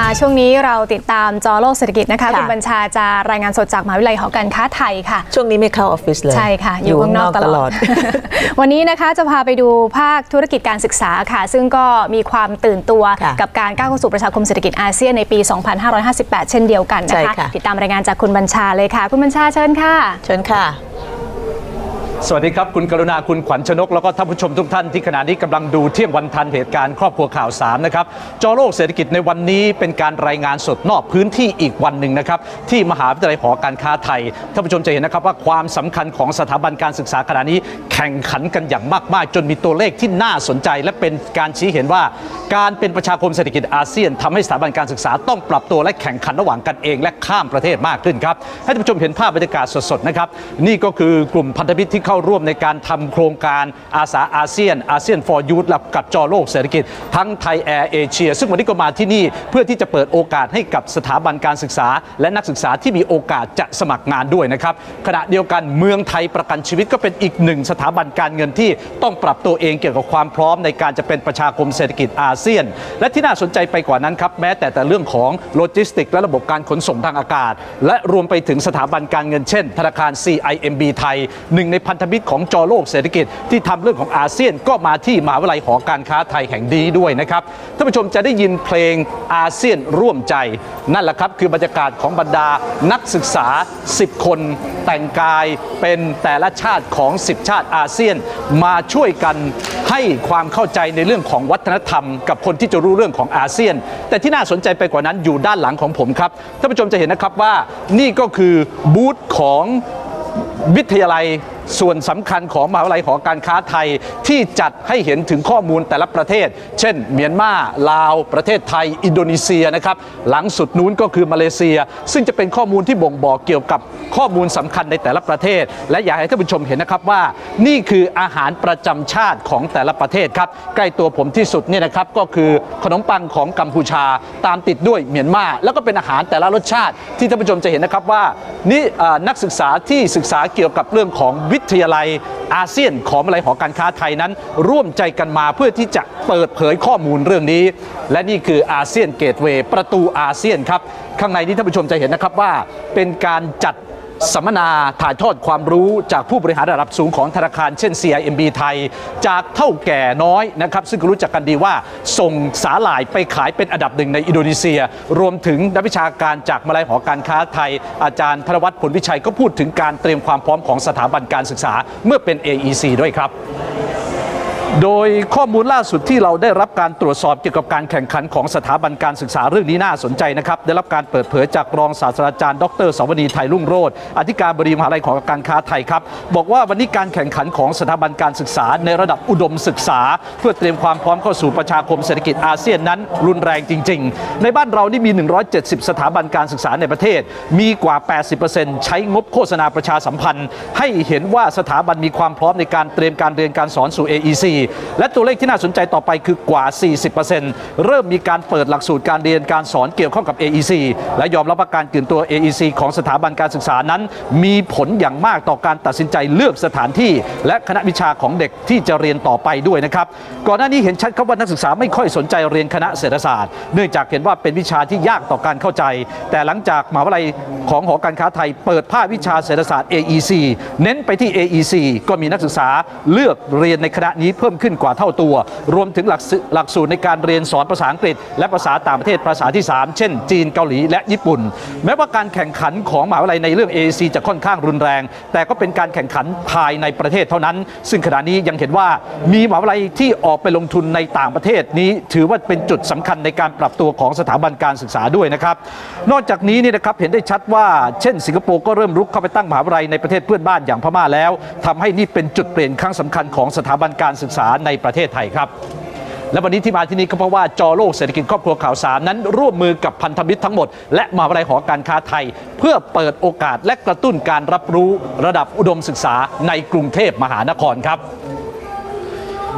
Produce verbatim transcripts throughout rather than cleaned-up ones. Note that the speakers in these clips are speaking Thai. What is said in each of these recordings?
ช่วงนี้เราติดตามจอโลกเศรษฐกิจนะคะคุณบัญชาจะรายงานสดจากมหาวิทยาลัยหอการค้าไทยค่ะช่วงนี้ไม่เข้าออฟฟิศเลยใช่ค่ะอยู่ข้างนอกตลอด วันนี้นะคะจะพาไปดูภาคธุรกิจการศึกษาค่ะซึ่งก็มีความตื่นตัวกับการก้าวเข้าสู่ประชาคมเศรษฐกิจอาเซียนในปี สองพันห้าร้อยห้าสิบแปด เช่นเดียวกันนะคะติดตามรายงานจากคุณบัญชาเลยค่ะคุณบัญชาเชิญค่ะเชิญค่ะสวัสดีครับคุณกรุณาคุณขวัญชนกแล้วก็ท่านผู้ชมทุกท่านที่ขณะนี้กำลังดูเที่ยงวันทันเหตุการณ์ครอบครัวข่าวสามนะครับจอโลกเศรษฐกิจในวันนี้เป็นการรายงานสดนอกพื้นที่อีกวันหนึ่งนะครับที่มหาวิทยาลัยหอการค้าไทยท่านผู้ชมจะเห็นนะครับว่าความสำคัญของสถาบันการศึกษาขณะนี้แข่งขันกันอย่างมากๆจนมีตัวเลขที่น่าสนใจและเป็นการชี้เห็นว่าการเป็นประชาคมเศรษฐกิจอาเซียนทำให้สถาบันการศึกษาต้องปรับตัวและแข่งขันระหว่างกันเองและข้ามประเทศมากขึ้นครับให้ท่านผู้ชมเห็นภาพบรรยากาศสดๆนะครับนี่ก็คือกลุ่มพันธมิตรที่เข้าร่วมในการทำโครงการอาสาอาเซียนอาเซียน for Youth กับจอโลกเศรษฐกิจทั้งไทยแอร์เอเชียซึ่งวันนี้ก็มาที่นี่เพื่อที่จะเปิดโอกาสให้กับสถาบันการศึกษาและนักศึกษาที่มีโอกาสจะสมัครงานด้วยนะครับขณะเดียวกันเมืองไทยประกันชีวิตก็เป็นอีกหนึ่งสถาบันการเงินที่ต้องปรับตัวเองเกี่ยวกับความพร้อมในการจะเป็นประชาคมเศรษฐกิจอาเซียนและที่น่าสนใจไปกว่านั้นครับแม้แต่แต่เรื่องของโลจิสติกและระบบการขนส่งทางอากาศและรวมไปถึงสถาบันการเงินเช่นธนาคาร ซี ไอ เอ็ม บี ไทยหนึ่งในพันธมิตรของจอโลกเศรษฐกิจที่ทำเรื่องของอาเซียนก็มาที่มหาวิทยาลัยหอการค้าไทยแห่งนี้ด้วยนะครับท่านผู้ชมจะได้ยินเพลงอาเซียนร่วมใจนั่นแหละครับคือบรรยากาศของบรรดานักศึกษาสิบคนแต่งกายเป็นแต่ละชาติของสิบชาติอาเซียนมาช่วยกันให้ความเข้าใจในเรื่องของวัฒนธรรมกับคนที่จะรู้เรื่องของอาเซียนแต่ที่น่าสนใจไปกว่านั้นอยู่ด้านหลังของผมครับท่านผู้ชมจะเห็นนะครับว่านี่ก็คือบูธของวิทยาลัยส่วนสำคัญของมหาวิทยาลัยหอการค้าไทยที่จัดให้เห็นถึงข้อมูลแต่ละประเทศเช่นเมียนมาลาวประเทศไทยอินโดนีเซียนะครับหลังสุดนู้นก็คือมาเลเซียซึ่งจะเป็นข้อมูลที่บ่งบอกเกี่ยวกับข้อมูลสำคัญในแต่ละประเทศและอยากให้ท่านผู้ชมเห็นนะครับว่านี่คืออาหารประจำชาติของแต่ละประเทศครับใกล้ตัวผมที่สุดเนี่ยนะครับก็คือขนมปังของกัมพูชาตามติดด้วยเมียนมาแล้วก็เป็นอาหารแต่ละรสชาติที่ท่านผู้ชมจะเห็นนะครับว่านี่นักศึกษาที่ศึกษาเกี่ยวกับเรื่องของวิทยาลัยอาเซียนของมหาวิทยาลัยหอการค้าไทยนั้นร่วมใจกันมาเพื่อที่จะเปิดเผยข้อมูลเรื่องนี้และนี่คืออาเซียนเกตเวย์ประตูอาเซียนครับข้างในนี้ท่านผู้ชมจะเห็นนะครับว่าเป็นการจัดสัมมนาถ่ายทอดความรู้จากผู้บริหารระดับสูงของธนาคารเช่น ซี ไอ เอ็ม บี ไทยจากเท่าแก่น้อยนะครับซึ่งรู้จักกันดีว่าส่งสาหร่ายไปขายเป็นอันดับหนึ่งในอินโดนีเซียรวมถึงนักวิชาการจากมหาวิทยาลัยหอการค้าไทยอาจารย์ธนวัฒน์ผลวิชัยก็พูดถึงการเตรียมความพร้อมของสถาบันการศึกษาเมื่อเป็น เอ อี ซี ด้วยครับโดยข้อมูลล่าสุดที่เราได้รับการตรวจสอบเกี่ยวกับการแข่งขันของสถาบันการศึกษาเรื่องนี้น่าสนใจนะครับได้รับการเปิดเผยจากรองศาสตราจารย์ดร.สวนีไทยรุ่งโรจน์อธิการบดีมหาวิทยาลัยหอการค้าไทยครับบอกว่าวันนี้การแข่งขันของสถาบันการศึกษาในระดับอุดมศึกษาเพื่อเตรียมความพร้อมเข้าสู่ประชาคมเศรษฐกิจอาเซียนนั้นรุนแรงจริงๆในบ้านเรานี่มีหนึ่งร้อยเจ็ดสิบสถาบันการศึกษาในประเทศมีกว่า แปดสิบเปอร์เซ็นต์ ใช้งบโฆษณาประชาสัมพันธ์ให้เห็นว่าสถาบันมีความพร้อมในการเตรียมการเรียนการสอนสู่ เอ อี ซี และตัวเลขที่น่าสนใจต่อไปคือกว่า สี่สิบเปอร์เซ็นต์ เริ่มมีการเปิดหลักสูตรการเรียนการสอนเกี่ยวข้องกับ เอ อี ซี และยอมรับว่าการตื่นตัว เอ อี ซี ของสถาบันการศึกษานั้นมีผลอย่างมากต่อการตัดสินใจเลือกสถานที่และคณะวิชาของเด็กที่จะเรียนต่อไปด้วยนะครับก่อนหน้านี้เห็นชัดครับว่านักศึกษาไม่ค่อยสนใจเรียนคณะเศรษฐศาสตร์เนื่องจากเห็นว่าเป็นวิชาที่ยากต่อการเข้าใจแต่หลังจากมหาวิทยาลัยของหอการค้าไทยเปิดภาควิชาเศรษฐศาสตร์ เอ อี ซี เน้นไปที่ เอ อี ซี ก็มีนักศึกษาเลือกเรียนในคณะนี้เพิ่มขึ้นกว่าเท่าตัวรวมถึงหลักหลักสูตรในการเรียนสอนภาษาอังกฤษและภาษาต่างประเทศภาษาที่สามเช่นจีนเกาหลีและญี่ปุ่นแม้ว่าการแข่งขันของมหาวิทยาลัยในเรื่อง เอ อี ซี จะค่อนข้างรุนแรงแต่ก็เป็นการแข่งขันภายในประเทศเท่านั้นซึ่งขณะนี้ยังเห็นว่ามีมหาวิทยาลัยที่ออกไปลงทุนในต่างประเทศนี้ถือว่าเป็นจุดสำคัญในการปรับตัวของสถาบันการศึกษาด้วยนะครับนอกจากนี้นี่นะครับเห็นได้ชัดว่าเช่นสิงคโปร์ก็เริ่มรุกเข้าไปตั้งมหาวิทยาลัยในประเทศเพื่อนบ้านอย่างพม่าแล้วทำให้นี่เป็นจุดเปลี่ยนครั้งสำคัญของสถาบันการศึกษาในประเทศไทยครับและวันนี้ที่มาที่นี่ก็เพราะว่าจอโลกเศรษฐกิจครอบครัวข่าวสามนั้นร่วมมือกับพันธมิตรทั้งหมดและมหาวิทยาลัยหอการค้าไทยเพื่อเปิดโอกาสและกระตุ้นการรับรู้ระดับอุดมศึกษาในกรุงเทพมหานครครับ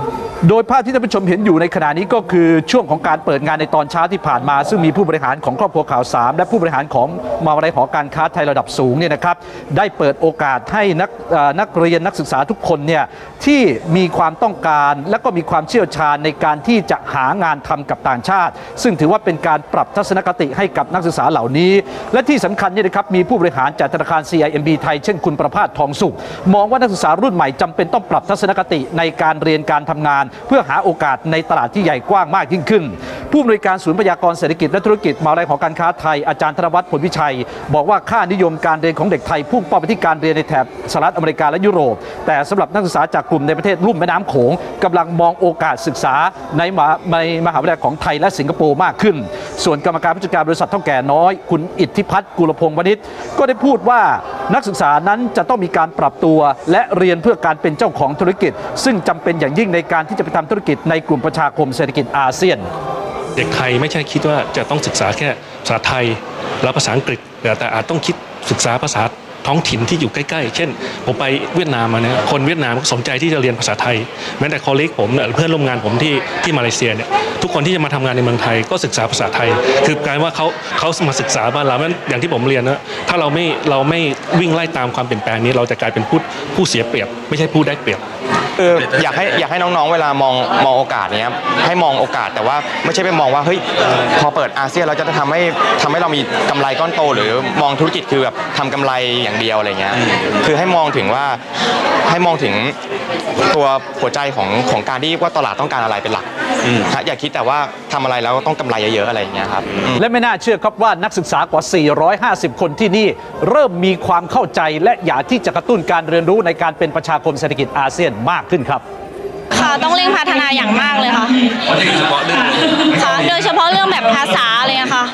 โดยภาพที่ท่านผู้ชมเห็นอยู่ในขณะนี้ก็คือช่วงของการเปิดงานในตอนเช้าที่ผ่านมาซึ่งมีผู้บริหารของครอบครัวข่าวสามและผู้บริหารของมหาวิทยาลัยหอการค้าไทยระดับสูงเนี่ยนะครับได้เปิดโอกาสให้นักนักเรียนนักศึกษาทุกคนเนี่ยที่มีความต้องการและก็มีความเชี่ยวชาญในการที่จะหางานทำกับต่างชาติซึ่งถือว่าเป็นการปรับทัศนคติให้กับนักศึกษาเหล่านี้และที่สำคัญเนี่ยนะครับมีผู้บริหารจากธนาคาร ซี ไอ เอ็ม บี ไทยเช่นคุณประภาสทองสุขมองว่านักศึกษารุ่นใหม่จำเป็นต้องปรับทัศนคติในการเรียนการทำงานเพื่อหาโอกาสในตลาดที่ใหญ่กว้างมากยิ่งขึ้นผู้อำนวยการศูนย์พยากรณ์เศรษฐกิจและธุรกิจมหาวิทยาลัยหอการค้าไทยอาจารย์ธนวัฒน์ผลวิชัยบอกว่าค่านิยมการเรียนของเด็กไทยพุ่งเป้าไปที่การเรียนในแถบสหรัฐอเมริกาและยุโรปแต่สำหรับนักศึกษาจากกลุ่มในประเทศลุ่มแม่น้ำโขงกำลังมองโอกาสศึกษาในมหาวิทยาลัยของไทยและสิงคโปร์มากขึ้นส่วนกรรมการผู้จัดการบริษัทเท่าแก่น้อยคุณอิทธิพัฒน์กุลพงศ์วณิชก็ได้พูดว่านักศึกษานั้นจะต้องมีการปรับตัวและเรียนเพื่อการเป็นเจ้าของธุรกิจซึ่งจำเป็นอย่างยิ่งในการที่จะไปทำธุรกิจในกลุ่มประชาคมเศรษฐกิจอาเซียนเด็กไทยไม่ใช่คิดว่าจะต้องศึกษาแค่ภาษาไทยและภาษาอังกฤษแต่อาจต้องคิดศึกษาภาษาท้องถิ่นที่อยู่ใกล้ๆเช่นผมไปเวียดนามมาเนี่ยคนเวียดนามก็สนใจที่จะเรียนภาษาไทยแม้แต่คอลลีกผมเพื่อนร่วมงานผมที่ที่มาเลเซียเนี่ยทุกคนที่จะมาทำงานในเมืองไทยก็ศึกษาภาษาไทยคือการว่าเขาเขามาศึกษาบ้านเราเพราะอย่างที่ผมเรียนนะถ้าเราไม่เราไม่วิ่งไล่ตามความเปลี่ยนแปลงนี้เราจะกลายเป็นผู้ผู้เสียเปรียบไม่ใช่ผู้ได้เปรียบคืออยากให้อยากให้น้องๆเวลามองมองโอกาสเนี้ยให้มองโอกาสแต่ว่าไม่ใช่ไปมองว่าเฮ้ยพอเปิดอาเซียนเราจะทำให้ทำให้เรามีกำไรก้อนโตหรือมองธุรกิจคือแบบทำกำไรอย่างเดียวอะไรเงี้ยคือให้มองถึงว่าให้มองถึงตัวหัวใจของของการที่ว่าตลาดต้องการอะไรเป็นหลักนะอย่าคิดแต่ว่าทำอะไรแล้วต้องกำไรเยอะๆอะไรอย่างเงี้ยครับและไม่น่าเชื่อครับว่านักศึกษากว่าสี่ร้อยห้าสิบคนที่นี่เริ่มมีความเข้าใจและอยากที่จะกระตุ้นการเรียนรู้ในการเป็นประชาคมเศรษฐกิจอาเซียนมากขึ้นครับค่ะต้องเร่งพัฒนาอย่างมากเลยค่ะค่ะโดยเฉพาะเรื่องแบบภาษาเลยค่ะ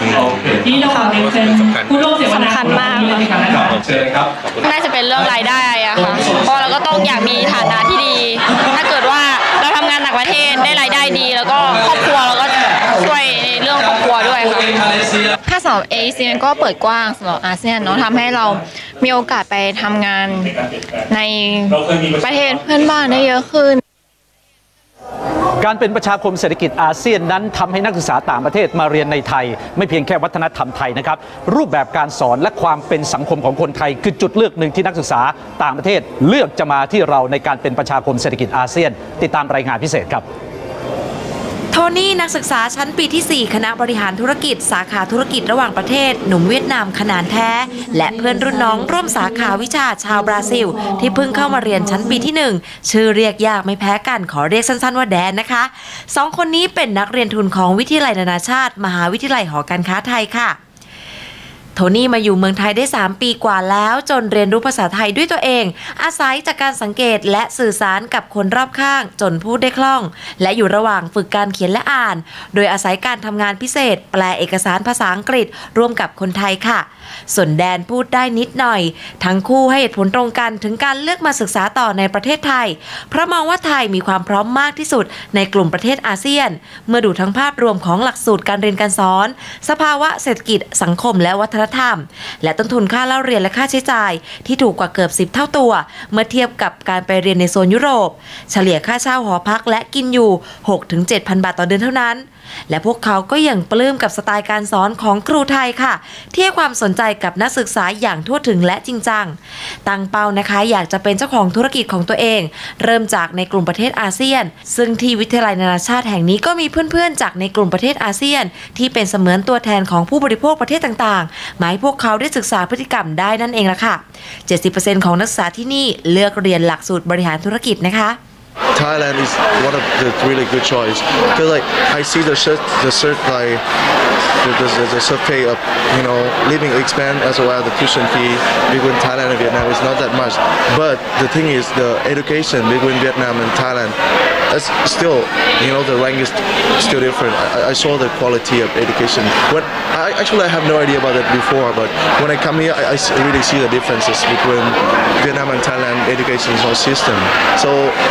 สำคัญมากน่าจะเป็นเรื่องรายได้อะค่ะเพราะเราก็ต้องอยากมีฐานะที่ดีถ้าเกิดว่าเราทำงานต่างประเทศได้รายได้ดีแล้วก็ครอบครัวเราก็ช่วยในเรื่องครอบครัวด้วยค่ะถ้าสำหรับเอเชียก็เปิดกว้างสำหรับอาเซียนเนาะทำให้เรามีโอกาสไปทำงานในประเทศเพื่อนบ้านได้เยอะขึ้นการเป็นประชาคมเศรษฐกิจอาเซียนนั้นทำให้นักศึกษาต่างประเทศมาเรียนในไทยไม่เพียงแค่วัฒนธรรมไทยนะครับรูปแบบการสอนและความเป็นสังคมของคนไทยคือจุดเลือกหนึ่งที่นักศึกษาต่างประเทศเลือกจะมาที่เราในการเป็นประชาคมเศรษฐกิจอาเซียนติดตามรายงานพิเศษครับโทนี่นักศึกษาชั้นปีที่สี่คณะบริหารธุรกิจสาขาธุรกิจระหว่างประเทศหนุ่มเวียดนามขนาดแท้และเพื่อนรุ่นน้องร่วมสาขาวิชาชาวบราซิลที่เพิ่งเข้ามาเรียนชั้นปีที่หนึ่งชื่อเรียกยากไม่แพ้กันขอเรียกสั้นๆว่าแดนนะคะสองคนนี้เป็นนักเรียนทุนของวิทยาลัยนานาชาติมหาวิทยาลัยหอการค้าไทยค่ะโทนี่มาอยู่เมืองไทยได้สามปีกว่าแล้วจนเรียนรู้ภาษาไทยด้วยตัวเองอาศัยจากการสังเกตและสื่อสารกับคนรอบข้างจนพูดได้คล่องและอยู่ระหว่างฝึกการเขียนและอ่านโดยอาศัยการทำงานพิเศษแปลเอกสารภาษาอังกฤษร่วมกับคนไทยค่ะส่วนแดนพูดได้นิดหน่อยทั้งคู่ให้เหตุผลตรงกันถึงการเลือกมาศึกษาต่อในประเทศไทยเพราะมองว่าไทยมีความพร้อมมากที่สุดในกลุ่มประเทศอาเซียนเมื่อดูทั้งภาพรวมของหลักสูตรการเรียนการสอนสภาวะเศรษฐกิจสังคมและวัฒนธรรมและต้นทุนค่าเล่าเรียนและค่าใช้จ่ายที่ถูกกว่าเกือบสิบเท่าตัวเมื่อเทียบกับการไปเรียนในโซนยุโรปเฉลี่ยค่าเช่าหอพักและกินอยู่ หกถึงเจ็ดพัน บาทต่อเดือนเท่านั้นและพวกเขาก็ยังปลื้มกับสไตล์การสอนของครูไทยค่ะที่ให้ความสนใจกับนักศึกษาอย่างทั่วถึงและจริงจังตั้งเป้านะคะอยากจะเป็นเจ้าของธุรกิจของตัวเองเริ่มจากในกลุ่มประเทศอาเซียนซึ่งที่วิทยาลัยนานาชาติแห่งนี้ก็มีเพื่อนๆจากในกลุ่มประเทศอาเซียนที่เป็นเสมือนตัวแทนของผู้บริโภคประเทศต่างๆหมายพวกเขาได้ศึกษาพฤติกรรมได้นั่นเองละค่ะ เจ็ดสิบเปอร์เซ็นต์ ของนักศึกษาที่นี่เลือกเรียนหลักสูตรบริหารธุรกิจนะคะ Thailand is one of the really good choice because like I see the shirt, the shirt like the, the, the survey of you know living expense as well as the tuition fee between Thailand and Vietnam is not that much. But the thing is the education between Vietnam and Thailand, it's still you know the rank is still different. I, I saw the quality of education. When I actually I have no idea about that before, but when I come here, I, I really see the differences between Vietnam and Thailand education system. So.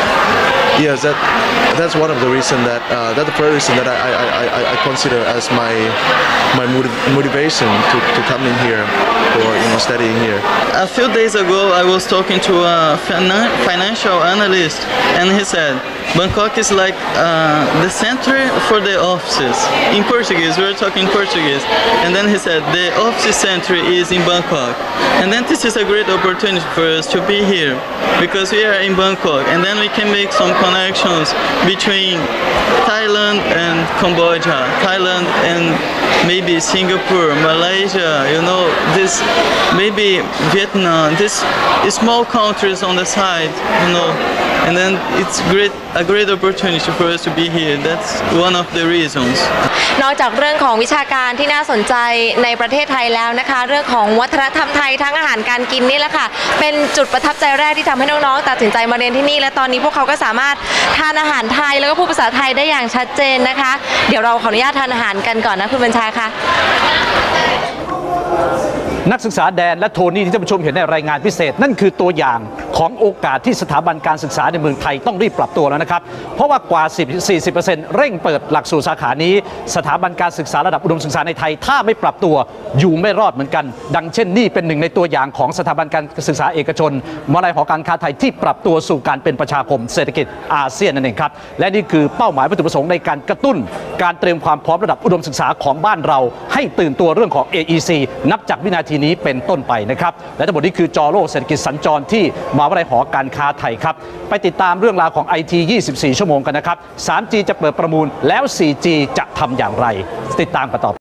Yes, that that's one of the reason that uh, that's the first reason that I, I, I, I consider as my my motiv motivation to, to come in here or you know studying here. A few days ago, I was talking to a financial analyst, and he said Bangkok is like uh, the center for the offices. In Portuguese, we were talking Portuguese, and then he said the office center is in Bangkok, and then this is a great opportunity for us to be here because we are in Bangkok, and then we can make some connections between Thailand and Cambodia, Thailand and maybe Singapore, Malaysia, you know, this maybe Vietnam, this small countries on the side, you know, and then it's great a great opportunity for us to be here. That's one of the reasons. นอกจากเรื่องของวิชาการที่น่าสนใจในประเทศไทยแล้วนะคะเรื่องของวัฒนธรรมไทยทั้งอาหารการกินนี่แหละค่ะเป็นจุดประทับใจแรกที่ทำให้น้องๆตัดสินใจมาเรียนที่นี่และตอนนี้พวกเขาก็สามารถทานอาหารไทยแล้วก็พูดภาษาไทยได้อย่างชัดเจนนะคะเดี๋ยวเราขออนุญาตทานอาหารกันก่อนนะคุณบัญชาค่ะนักศึกษาแดนและโทนี่ที่ท่านผู้ชมเห็นในรายงานพิเศษนั่นคือตัวอย่างของโอกาสที่สถาบันการศึกษาในเมืองไทยต้องรีบปรับตัวแล้วนะครับเพราะว่ากว่า สี่สิบเปอร์เซ็นต์ เร่งเปิดหลักสูตรสาขานี้สถาบันการศึกษาระดับอุดมศึกษาในไทยถ้าไม่ปรับตัวอยู่ไม่รอดเหมือนกันดังเช่นนี่เป็นหนึ่งในตัวอย่างของสถาบันการศึกษาเอกชนมหาวิทยาลัยหอการค้าไทยที่ปรับตัวสู่การเป็นประชาคมเศรษฐกิจอาเซียนนั่นเองครับและนี่คือเป้าหมายวัตถุประสงค์ในการกระตุ้นการเตรียมความพร้อมระดับอุดมศึกษาของบ้านเราให้ตื่นตัวเรื่องของ เอ อี ซี นับจากวินาทีนี้เป็นต้นไปนะครับและทั้งหมดนี้คือจอโลกเศรษฐกิจสัญจรที่มหาวิทยาลัยหอการค้าไทยครับไปติดตามเรื่องราวของ ไอ ที ยี่สิบสี่ ชั่วโมงกันนะครับ สามจี จะเปิดประมูลแล้ว โฟร์จี จะทำอย่างไรติดตามกันต่อ